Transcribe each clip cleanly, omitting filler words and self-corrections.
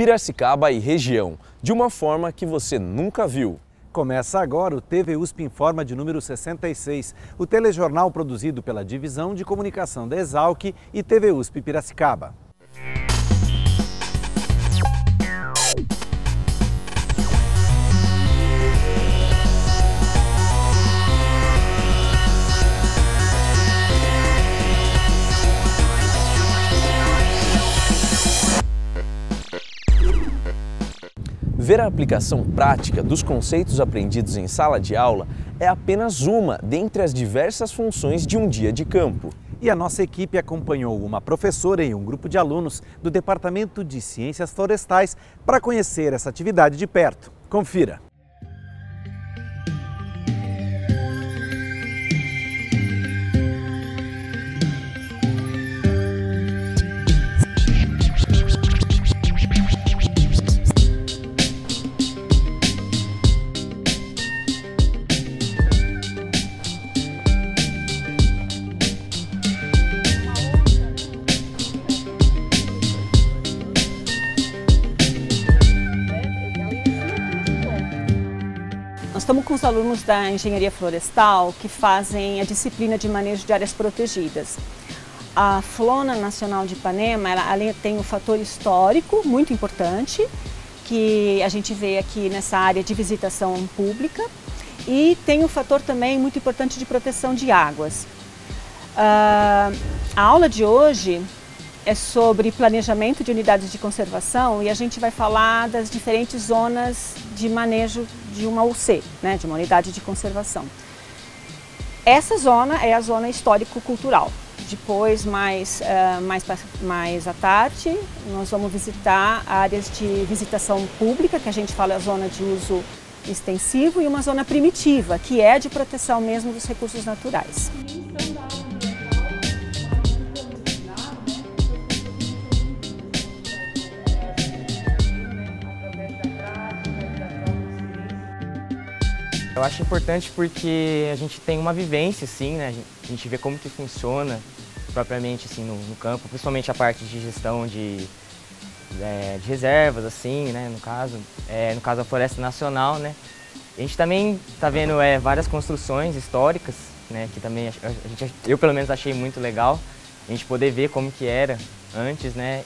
Piracicaba e região, de uma forma que você nunca viu. Começa agora o TV USP Informa de número 66, o telejornal produzido pela Divisão de Comunicação da Exalc e TV USP Piracicaba. Ver a aplicação prática dos conceitos aprendidos em sala de aula é apenas uma dentre as diversas funções de um dia de campo. E a nossa equipe acompanhou uma professora e um grupo de alunos do Departamento de Ciências Florestais para conhecer essa atividade de perto. Confira! Nós estamos com os alunos da Engenharia Florestal que fazem a disciplina de manejo de áreas protegidas. A Flona Nacional de Ipanema, ela tem um fator histórico muito importante, que a gente vê aqui nessa área de visitação pública, e tem um fator também muito importante de proteção de águas. A aula de hoje é sobre planejamento de unidades de conservação e a gente vai falar das diferentes zonas de manejo de uma UC, né, de uma unidade de conservação. Essa zona é a zona histórico-cultural. Depois, mais à tarde, nós vamos visitar áreas de visitação pública, que a gente fala a zona de uso extensivo, e uma zona primitiva, que é de proteção mesmo dos recursos naturais. Eu acho importante porque a gente tem uma vivência, assim, né? A gente vê como que funciona propriamente assim, no campo, principalmente a parte de gestão de reservas, assim, né? No caso a Floresta Nacional, né? A gente também está vendo várias construções históricas, né? Que também eu pelo menos achei muito legal a gente poder ver como que era antes, né?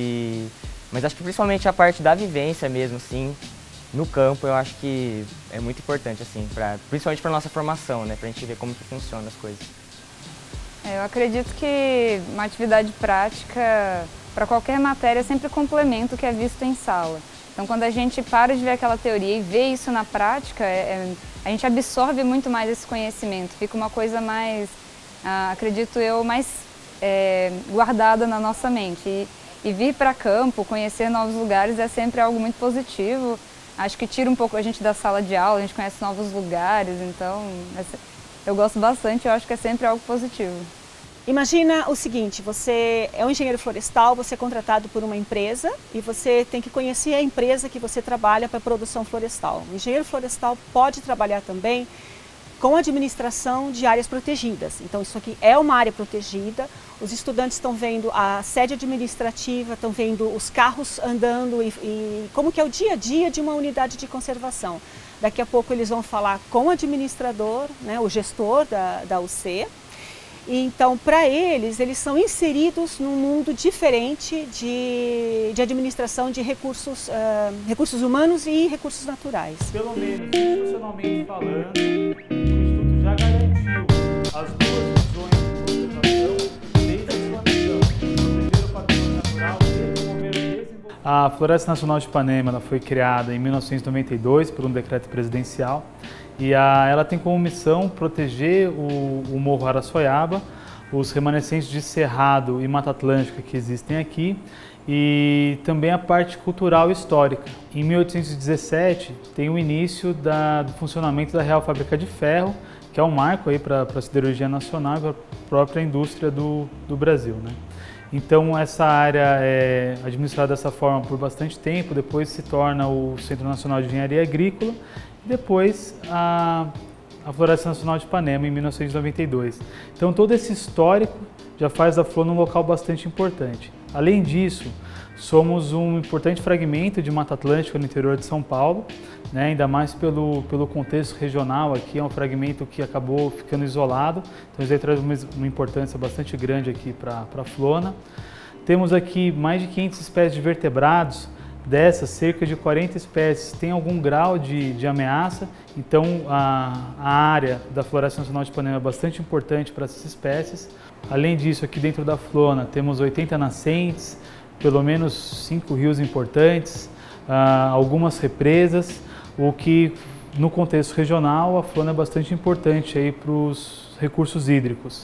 Mas acho que principalmente a parte da vivência mesmo, assim, no campo, eu acho que é muito importante, assim, principalmente para a nossa formação, né? Para a gente ver como que funcionam as coisas. Eu acredito que uma atividade prática, para qualquer matéria, sempre complementa o que é visto em sala. Então, quando a gente para de ver aquela teoria e vê isso na prática, a gente absorve muito mais esse conhecimento. Fica uma coisa mais, acredito eu, mais guardada na nossa mente. E vir para campo, conhecer novos lugares é sempre algo muito positivo. Acho que tira um pouco a gente da sala de aula, a gente conhece novos lugares, então eu gosto bastante, eu acho que é sempre algo positivo. Imagina o seguinte, você é um engenheiro florestal, você é contratado por uma empresa e você tem que conhecer a empresa que você trabalha para a produção florestal. O engenheiro florestal pode trabalhar também com administração de áreas protegidas. Então isso aqui é uma área protegida, os estudantes estão vendo a sede administrativa, estão vendo os carros andando e como que é o dia a dia de uma unidade de conservação. Daqui a pouco eles vão falar com o administrador, né, o gestor da UC. E então, para eles são inseridos num mundo diferente de administração de recursos humanos e recursos naturais. Pelo menos, institucionalmente falando, o Instituto já garantiu as duas visões de conservação desde a sua missão, proteger o patrimônio natural e promover o desenvolvimento. A Floresta Nacional de Ipanema ela foi criada em 1992 por um decreto presidencial e ela tem como missão proteger o Morro Araçoiaba, os remanescentes de Cerrado e Mata Atlântica que existem aqui e também a parte cultural e histórica. Em 1817 tem o início do funcionamento da Real Fábrica de Ferro, que é um marco para a siderurgia nacional e para a própria indústria do Brasil, né? Então essa área é administrada dessa forma por bastante tempo, depois se torna o Centro Nacional de Engenharia Agrícola e depois a Floresta Nacional de Ipanema em 1992. Então todo esse histórico já faz da Flor um local bastante importante. Além disso, somos um importante fragmento de Mata Atlântica no interior de São Paulo, né? Ainda mais pelo contexto regional aqui, é um fragmento que acabou ficando isolado, então isso aí traz uma importância bastante grande aqui para a Flona. Temos aqui mais de 500 espécies de vertebrados, dessas cerca de 40 espécies têm algum grau de ameaça, então a área da Floresta Nacional de Ipanema é bastante importante para essas espécies. Além disso, aqui dentro da Flona temos 80 nascentes, pelo menos 5 rios importantes, algumas represas, o que no contexto regional a Flona é bastante importante aí para os recursos hídricos.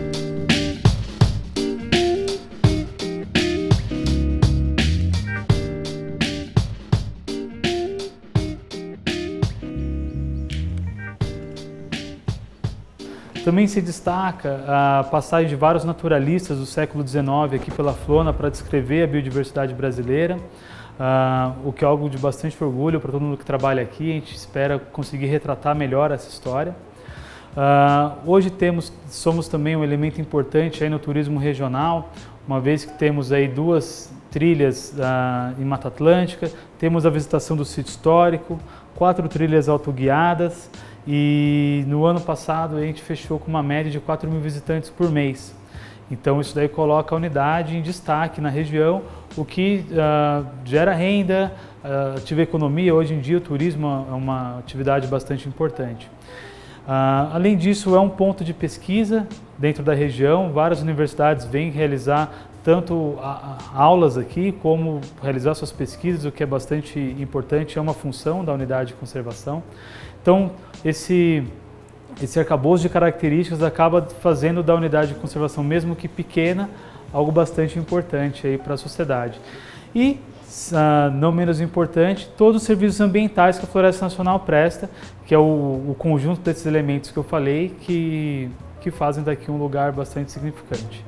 Também se destaca a passagem de vários naturalistas do século XIX aqui pela Flona para descrever a biodiversidade brasileira, o que é algo de bastante orgulho para todo mundo que trabalha aqui. A gente espera conseguir retratar melhor essa história. Hoje somos também um elemento importante aí no turismo regional, uma vez que temos aí 2 trilhas em Mata Atlântica, temos a visitação do sítio histórico, 4 trilhas autoguiadas, e no ano passado a gente fechou com uma média de 4.000 visitantes por mês. Então isso daí coloca a unidade em destaque na região, o que gera renda, ativa a economia. Hoje em dia o turismo é uma atividade bastante importante. Além disso, é um ponto de pesquisa dentro da região. Várias universidades vêm realizar tanto aulas aqui, como realizar suas pesquisas, o que é bastante importante, é uma função da unidade de conservação. Então, esse arcabouço de características acaba fazendo da unidade de conservação, mesmo que pequena, algo bastante importante aí para a sociedade. E, não menos importante, todos os serviços ambientais que a Floresta Nacional presta, que é o conjunto desses elementos que eu falei, que fazem daqui um lugar bastante significante.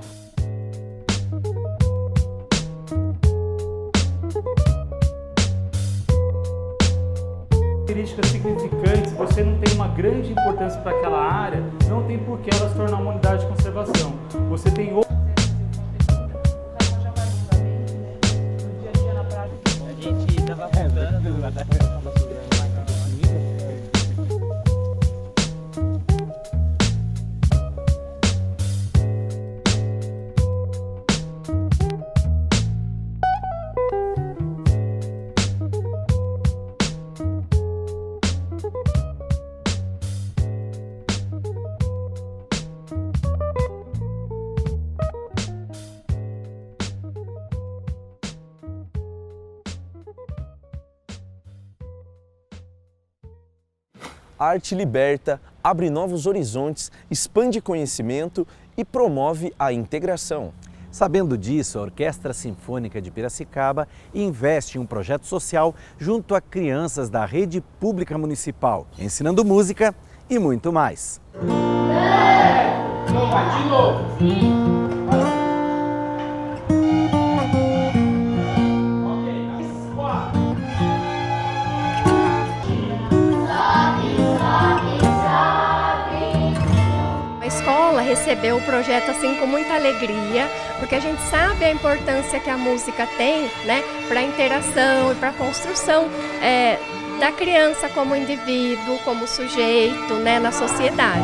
Características significantes, você não tem uma grande importância para aquela área, não tem por que ela se tornar uma unidade de conservação. Você tem outro... A gente estava A arte liberta, abre novos horizontes, expande conhecimento e promove a integração. Sabendo disso, a Orquestra Sinfônica de Piracicaba investe em um projeto social junto a crianças da rede pública municipal, ensinando música e muito mais. Vai de novo. Recebeu o projeto assim com muita alegria, porque a gente sabe a importância que a música tem, né, para a interação e para a construção da criança como indivíduo, como sujeito, né, na sociedade.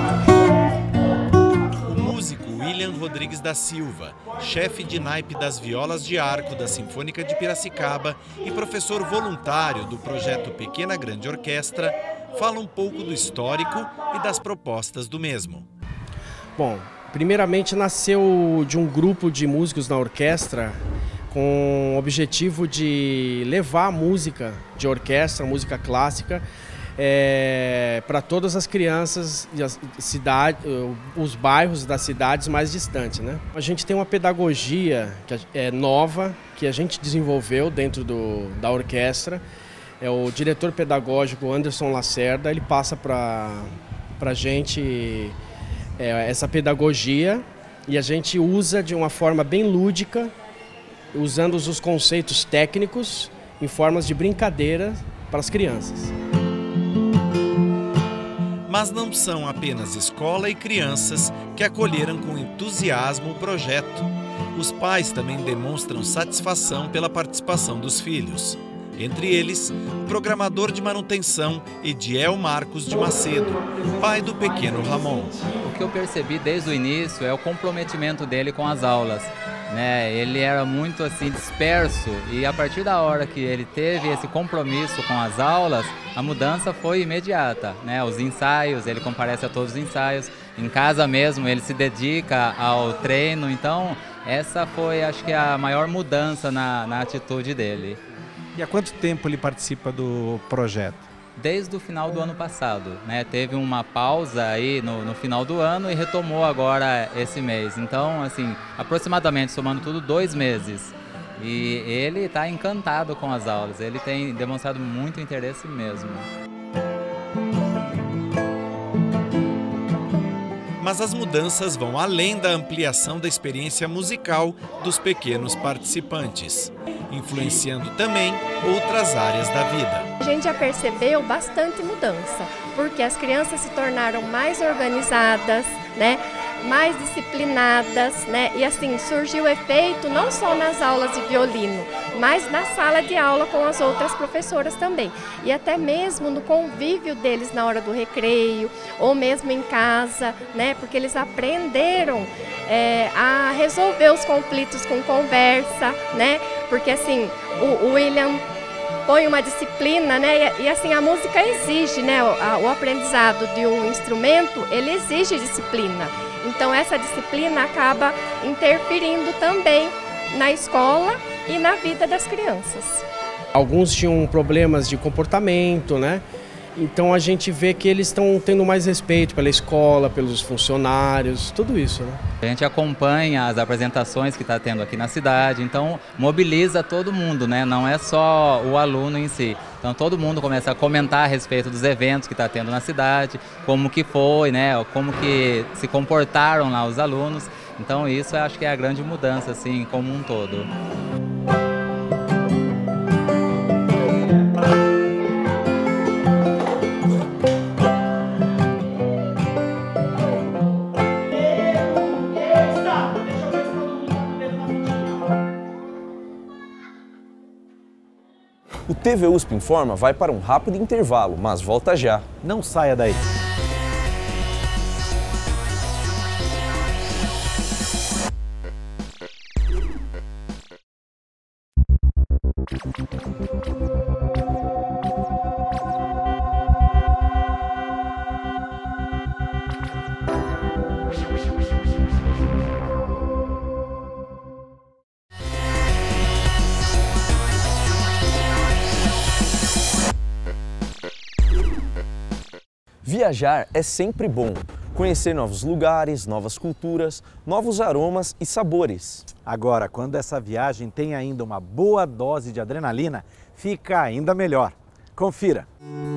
O músico William Rodrigues da Silva, chefe de naipe das violas de arco da Sinfônica de Piracicaba e professor voluntário do projeto Pequena Grande Orquestra, fala um pouco do histórico e das propostas do mesmo. Bom, primeiramente nasceu de um grupo de músicos na orquestra com o objetivo de levar a música de orquestra, música clássica, para todas as crianças e as cidades, os bairros das cidades mais distantes, né? A gente tem uma pedagogia que é nova, que a gente desenvolveu dentro da orquestra. O diretor pedagógico Anderson Lacerda, ele passa para a gente essa pedagogia, e a gente usa de uma forma bem lúdica, usando os conceitos técnicos em formas de brincadeira para as crianças. Mas não são apenas escola e crianças que acolheram com entusiasmo o projeto. os pais também demonstram satisfação pela participação dos filhos. Entre eles, o programador de manutenção Ediel Marcos de Macedo, pai do pequeno Ramon. O que eu percebi desde o início é o comprometimento dele com as aulas. Ele era muito assim disperso e a partir da hora que ele teve esse compromisso com as aulas, a mudança foi imediata. Os ensaios, ele comparece a todos os ensaios, em casa mesmo ele se dedica ao treino, então essa foi, acho que, a maior mudança na atitude dele. E há quanto tempo ele participa do projeto? Desde o final do ano passado, Teve uma pausa aí no final do ano e retomou agora esse mês. Então, assim, aproximadamente, somando tudo, 2 meses. E ele está encantado com as aulas, ele tem demonstrado muito interesse mesmo. Mas as mudanças vão além da ampliação da experiência musical dos pequenos participantes, influenciando também outras áreas da vida. A gente já percebeu bastante mudança, porque as crianças se tornaram mais organizadas, mais disciplinadas, e assim surgiu o efeito não só nas aulas de violino, mas na sala de aula com as outras professoras também. E até mesmo no convívio deles na hora do recreio, ou mesmo em casa, porque eles aprenderam a resolver os conflitos com conversa, porque assim, o William põe uma disciplina, e assim a música exige, o aprendizado de um instrumento, ele exige disciplina. Então essa disciplina acaba interferindo também na escola e na vida das crianças. Alguns tinham problemas de comportamento, Então a gente vê que eles estão tendo mais respeito pela escola, pelos funcionários, tudo isso, A gente acompanha as apresentações que está tendo aqui na cidade, então mobiliza todo mundo, Não é só o aluno em si. Então todo mundo começa a comentar a respeito dos eventos que está tendo na cidade, como que foi, como que se comportaram lá os alunos. Então isso eu acho que é a grande mudança, assim, como um todo. O TV USP Informa vai para um rápido intervalo, mas volta já. Não saia daí. Viajar é sempre bom. Conhecer novos lugares, novas culturas, novos aromas e sabores. Agora, quando essa viagem tem ainda uma boa dose de adrenalina, fica ainda melhor. Confira!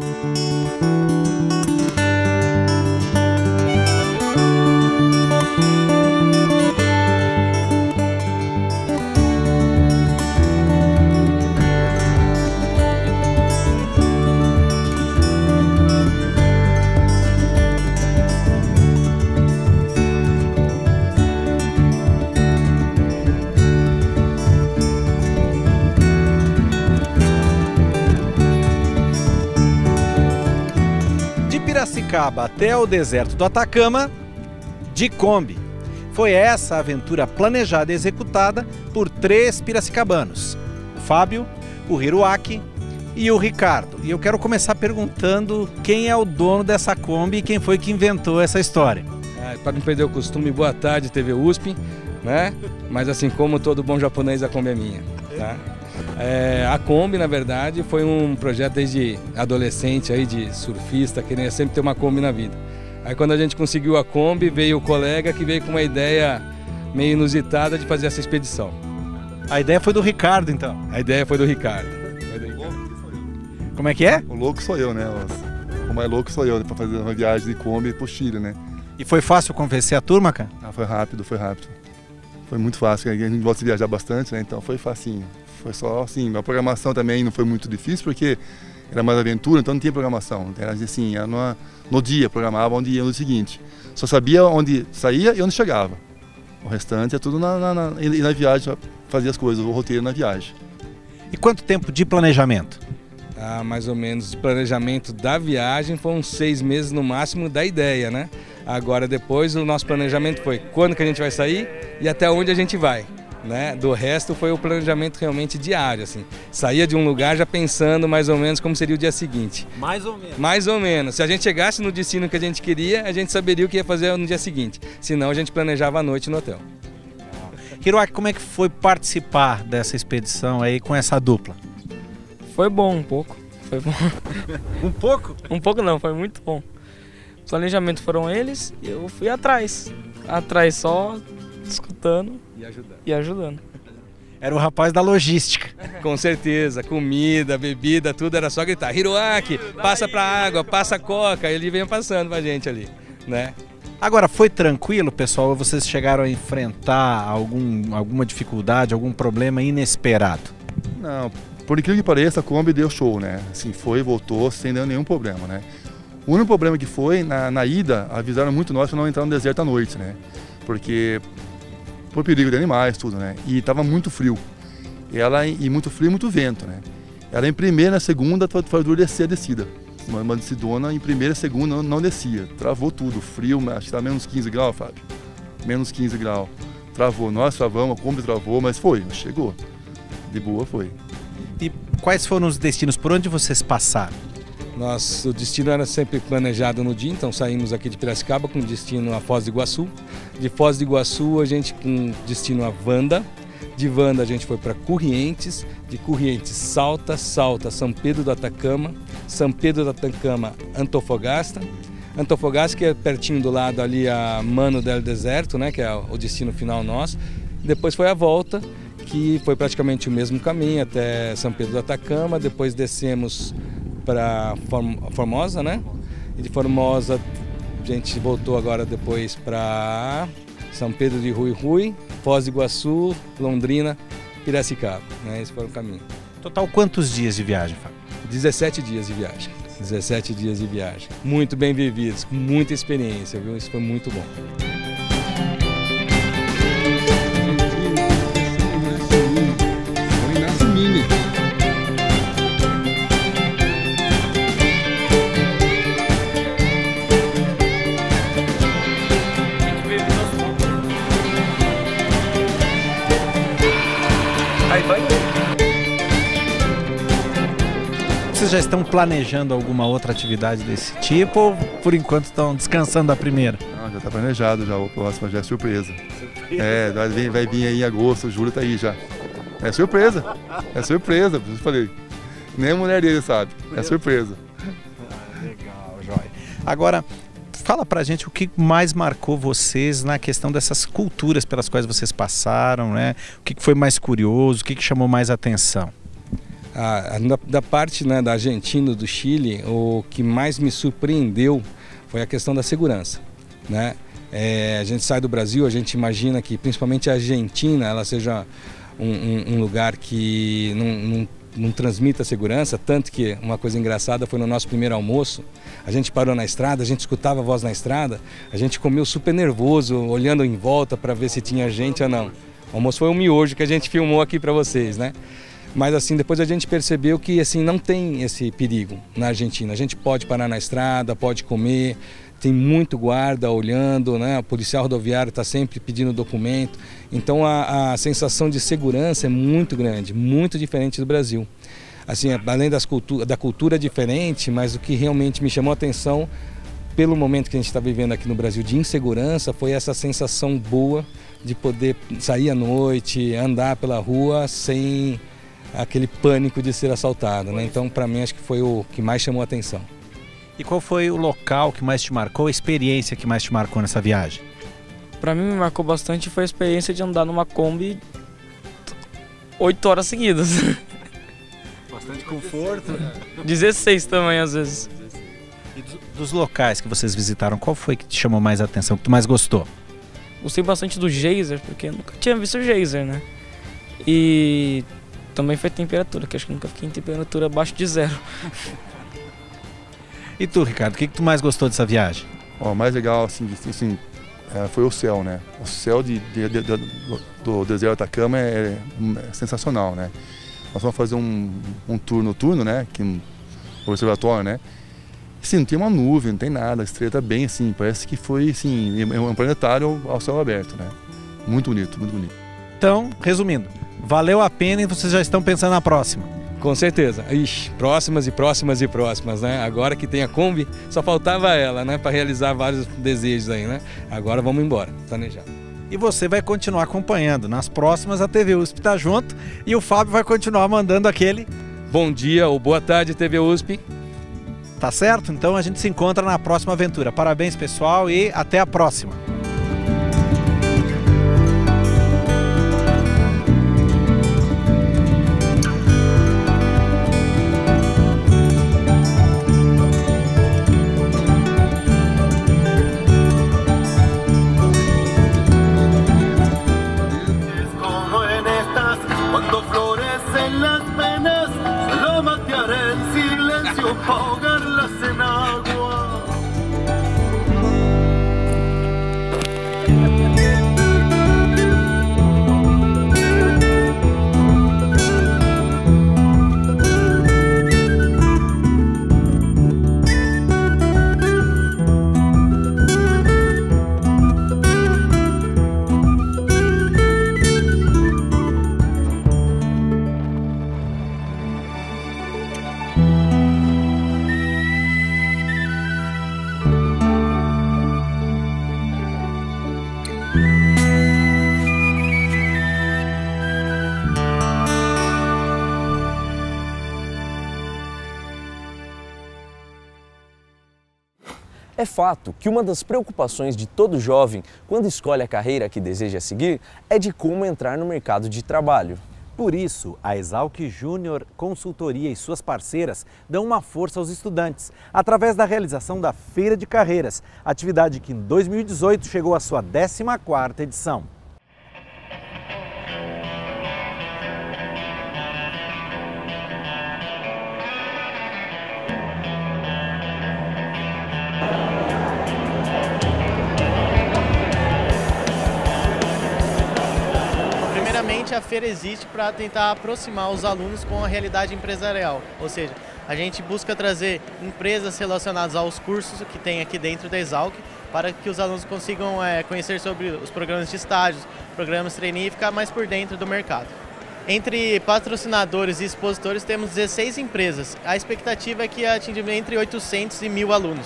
Piracicaba até o deserto do Atacama, de Kombi. Foi essa a aventura planejada e executada por 3 piracicabanos, o Fábio, o Hiroaki e o Ricardo. E eu quero começar perguntando quem é o dono dessa Kombi e quem foi que inventou essa história. Para não perder o costume, boa tarde, TV USP, Mas assim, como todo bom japonês, a Kombi é minha, A Kombi, na verdade, foi um projeto desde adolescente, aí, de surfista, querendo sempre ter uma Kombi na vida. Aí quando a gente conseguiu a Kombi, veio o colega que veio com uma ideia meio inusitada de fazer essa expedição. A ideia foi do Ricardo, então? A ideia foi do Ricardo. Como é que é? O louco sou eu, O mais louco sou eu, para fazer uma viagem de Kombi pro Chile, E foi fácil convencer a turma, cara? Foi rápido, foi rápido. Foi muito fácil, a gente gosta de viajar bastante, Então foi facinho. Foi só assim, a programação também não foi muito difícil, porque era mais aventura, então não tinha programação. Era assim, no dia, programava onde ia no seguinte. Só sabia onde saía e onde chegava. O restante é tudo ir na viagem, fazer as coisas, o roteiro na viagem. E quanto tempo de planejamento? Mais ou menos, o planejamento da viagem foi uns 6 meses no máximo da ideia, né? Agora depois o nosso planejamento foi quando que a gente vai sair e até onde a gente vai, né? Do resto foi o planejamento realmente diário, assim. Saía de um lugar já pensando mais ou menos como seria o dia seguinte. Mais ou menos? Mais ou menos. Se a gente chegasse no destino que a gente queria, a gente saberia o que ia fazer no dia seguinte. Senão a gente planejava a noite no hotel. Hiroaki, como é que foi participar dessa expedição aí com essa dupla? Foi bom um pouco, foi bom. Um pouco? Um pouco não, foi muito bom. O planejamento foram eles e eu fui atrás. Atrás só escutando e ajudando. Era o rapaz da logística. Com certeza, comida, bebida, tudo era só gritar: Hiroaki, passa pra água, passa coca. Ele vinha passando pra gente ali, né? Agora, foi tranquilo, pessoal? Ou vocês chegaram a enfrentar alguma dificuldade, algum problema inesperado? Não, por incrível que pareça, a Kombi deu show, né? Assim, foi e voltou sem nenhum problema, né? O único problema que foi, na ida, avisaram muito nós para não entrar no deserto à noite, né? Porque, por perigo de animais, tudo, né? E tava muito frio. E muito frio e muito vento, né? Ela em primeira, na segunda, foi duro descer a descida. Uma descidona em primeira e segunda não descia. Travou tudo, frio, acho que tá menos 15 graus, Fábio. Menos 15 graus. Travou, nós travamos, a Kombi travou, mas foi, chegou. De boa foi. E quais foram os destinos? Por onde vocês passaram? O destino era sempre planejado no dia, então saímos aqui de Piracicaba com destino a Foz do Iguaçu. De Foz do Iguaçu a gente com destino a Wanda. De Wanda a gente foi para Corrientes. De Corrientes, Salta, São Pedro do Atacama. São Pedro do Atacama, Antofagasta. Antofagasta, que é pertinho do lado ali a Mano del Deserto, né, que é o destino final nosso. Depois foi a volta, que foi praticamente o mesmo caminho até São Pedro do Atacama. Depois descemos para Formosa, né? E de Formosa a gente voltou agora depois para São Pedro de Rui, Foz do Iguaçu, Londrina, Piracicaba, né? Esse foi o caminho. Total quantos dias de viagem, Fábio? 17 dias de viagem. 17 dias de viagem. Muito bem vividos, com muita experiência, viu? Isso foi muito bom. Vocês já estão planejando alguma outra atividade desse tipo ou por enquanto estão descansando da primeira? Não, já está planejado, já o próximo já é surpresa. É, vai vir aí em agosto, julho tá aí já. É surpresa, eu falei. Nem a mulher dele sabe, é surpresa. Legal, joia. Agora, fala pra gente o que mais marcou vocês na questão dessas culturas pelas quais vocês passaram, né? O que foi mais curioso, o que chamou mais atenção? Da parte, né, da Argentina, do Chile, o que mais me surpreendeu foi a questão da segurança, né? A gente sai do Brasil, a gente imagina que principalmente a Argentina ela seja um lugar que não transmita segurança, tanto que uma coisa engraçada foi no nosso primeiro almoço, a gente parou na estrada, a gente escutava a voz na estrada, a gente comeu super nervoso, olhando em volta para ver se tinha gente ou não. O almoço foi um miojo que a gente filmou aqui para vocês, né? Mas assim, depois a gente percebeu que assim, não tem esse perigo na Argentina. A gente pode parar na estrada, pode comer, tem muito guarda olhando, né? O policial rodoviário está sempre pedindo documento. Então a sensação de segurança é muito grande, muito diferente do Brasil. Assim, além da cultura diferente, mas o que realmente me chamou a atenção pelo momento que a gente está vivendo aqui no Brasil de insegurança foi essa sensação boa de poder sair à noite, andar pela rua sem aquele pânico de ser assaltado, né? Então, para mim, acho que foi o que mais chamou a atenção. E qual foi o local que mais te marcou, a experiência que mais te marcou nessa viagem? Para mim, me marcou bastante foi a experiência de andar numa Kombi 8 horas seguidas. Bastante conforto. 16 também, às vezes. E dos locais que vocês visitaram, qual foi que te chamou mais a atenção, que tu mais gostou? Gostei bastante do geyser, porque eu nunca tinha visto o geyser, né? E também foi temperatura, que acho que nunca fiquei em temperatura abaixo de 0. E tu, Ricardo, o que tu mais gostou dessa viagem? O mais legal, assim, foi o céu, né? O céu do deserto do Atacama é sensacional, né? Nós vamos fazer um tour noturno, né? Aqui no observatório, né? Sim, não tem uma nuvem, não tem nada, a estrela tá bem assim, parece que foi assim, um planetário ao céu aberto, né? Muito bonito, muito bonito. Então, resumindo, valeu a pena e vocês já estão pensando na próxima? Com certeza. Ixi, próximas e próximas e próximas, né? Agora que tem a Kombi, só faltava ela, né? Para realizar vários desejos aí, né? Agora vamos embora, planejado. E você vai continuar acompanhando. Nas próximas a TV USP tá junto e o Fábio vai continuar mandando aquele... Bom dia ou boa tarde, TV USP. Tá certo? Então a gente se encontra na próxima aventura. Parabéns, pessoal, e até a próxima. É fato que uma das preocupações de todo jovem quando escolhe a carreira que deseja seguir é de como entrar no mercado de trabalho. Por isso, a Exalc Júnior Consultoria e suas parceiras dão uma força aos estudantes, através da realização da Feira de Carreiras, atividade que em 2018 chegou à sua 14ª edição. A feira existe para tentar aproximar os alunos com a realidade empresarial, ou seja, a gente busca trazer empresas relacionadas aos cursos que tem aqui dentro da Exalc para que os alunos consigam conhecer sobre os programas de estágios, programas trainee e ficar mais por dentro do mercado. Entre patrocinadores e expositores temos 16 empresas, a expectativa é que atinja entre 800 e 1.000 alunos.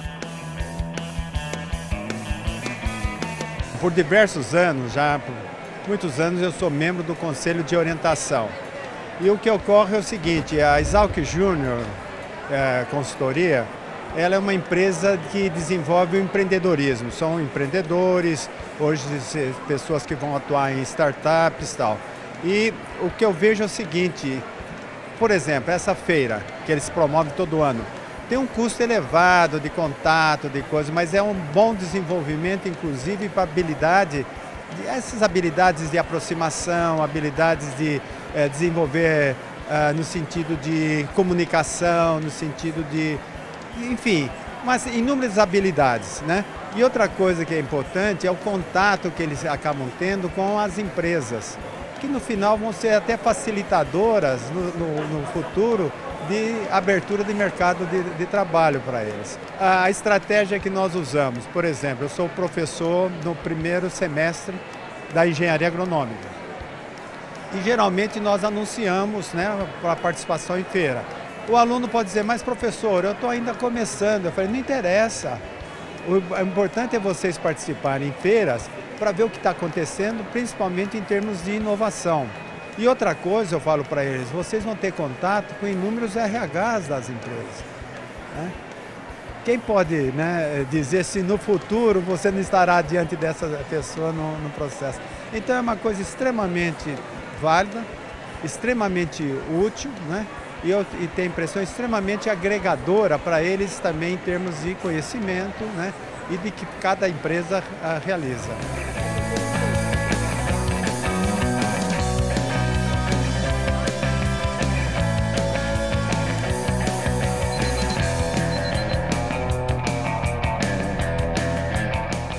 Por diversos anos, muitos anos eu sou membro do Conselho de Orientação. E o que ocorre é o seguinte, a Exalc Júnior Consultoria, ela é uma empresa que desenvolve o empreendedorismo. São empreendedores, hoje pessoas que vão atuar em startups e tal. E o que eu vejo é o seguinte, por exemplo, essa feira que eles promovem todo ano, tem um custo elevado de contato, de coisas, mas é um bom desenvolvimento, inclusive para essas habilidades de aproximação, habilidades de desenvolver no sentido de comunicação, no sentido de, enfim, mas inúmeras habilidades, né? E outra coisa que é importante é o contato que eles acabam tendo com as empresas, que no final vão ser até facilitadoras no futuro de abertura de mercado de trabalho para eles. A estratégia que nós usamos, por exemplo, eu sou professor no primeiro semestre da engenharia agronômica e geralmente nós anunciamos, né, para participação em feira. O aluno pode dizer, mas professor, eu estou ainda começando. Eu falei, não interessa, o importante é vocês participarem em feiras para ver o que está acontecendo, principalmente em termos de inovação. E outra coisa, eu falo para eles, vocês vão ter contato com inúmeros RHs das empresas, né? Quem pode, né, dizer se no futuro você não estará diante dessa pessoa no processo? Então é uma coisa extremamente válida, extremamente útil, né? E tem a impressão extremamente agregadora para eles também em termos de conhecimento, né, e de que cada empresa realiza.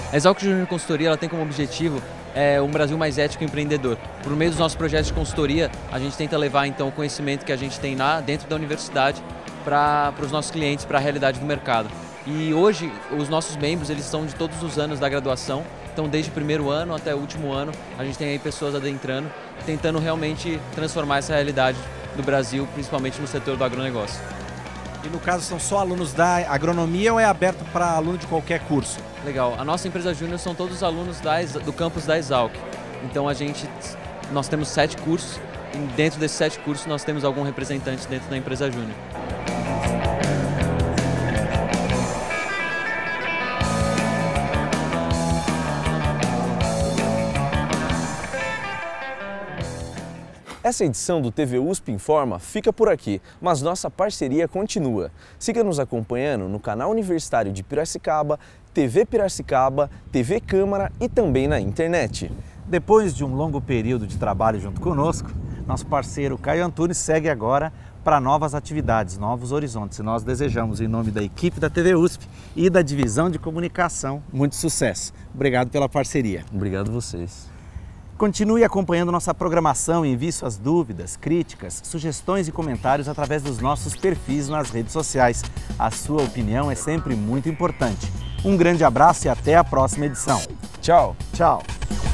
A Exalc Júnior Consultoria ela tem como objetivo um Brasil mais ético e empreendedor. Por meio dos nossos projetos de consultoria, a gente tenta levar então o conhecimento que a gente tem lá dentro da universidade para os nossos clientes, para a realidade do mercado. E hoje os nossos membros eles são de todos os anos da graduação, então desde o primeiro ano até o último ano a gente tem aí pessoas adentrando, tentando realmente transformar essa realidade do Brasil, principalmente no setor do agronegócio. E no caso são só alunos da agronomia ou é aberto para aluno de qualquer curso? Legal, a nossa empresa júnior são todos os alunos do campus da Exalc. Então nós temos 7 cursos e dentro desses 7 cursos nós temos algum representante dentro da empresa júnior. Essa edição do TV USP Informa fica por aqui, mas nossa parceria continua. Siga nos acompanhando no canal universitário de Piracicaba, TV Piracicaba, TV Câmara e também na internet. Depois de um longo período de trabalho junto conosco, nosso parceiro Caio Antunes segue agora para novas atividades, novos horizontes. E nós desejamos, em nome da equipe da TV USP e da Divisão de Comunicação, muito sucesso. Obrigado pela parceria. Obrigado a vocês. Continue acompanhando nossa programação e envie suas dúvidas, críticas, sugestões e comentários através dos nossos perfis nas redes sociais. A sua opinião é sempre muito importante. Um grande abraço e até a próxima edição. Tchau. Tchau.